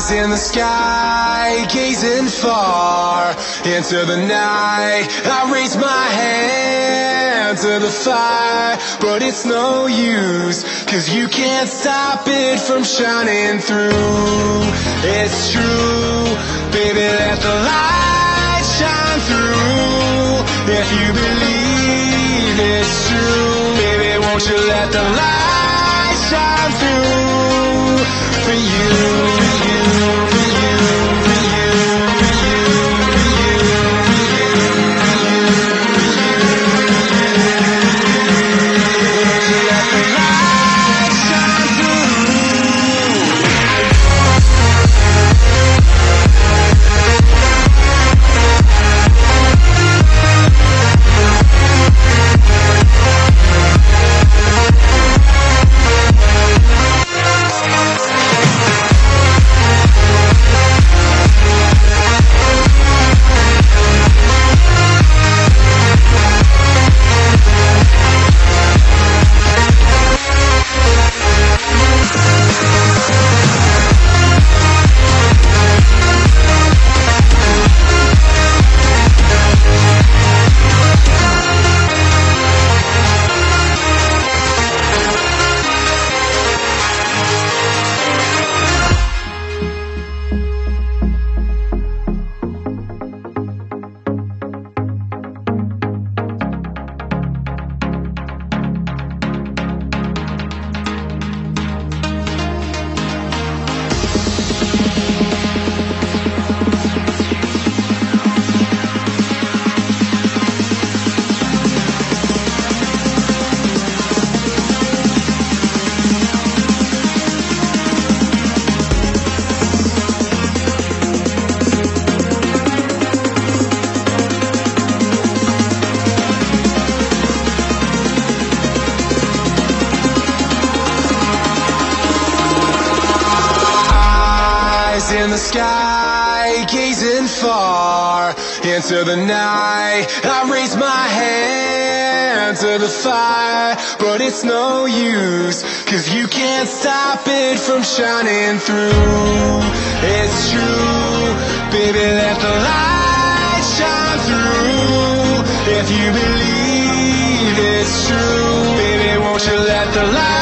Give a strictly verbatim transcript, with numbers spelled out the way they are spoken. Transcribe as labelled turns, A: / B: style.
A: Eyes in the sky, gazing far into the night. I raise my hand to the fire, but it's no use, 'cause you can't stop it from shining through. It's true, baby, let the light shine through. If you believe it's true, baby, won't you let the light shine through for you, for you, for you, for you, for you, for you, for you, won't you let the light shine through? In the sky, gazing far into the night. I raise my hand to the fire, but it's no use, 'cause you can't stop it from shining through. It's true, baby, let the light shine through. If you believe it's true, baby, won't you let the light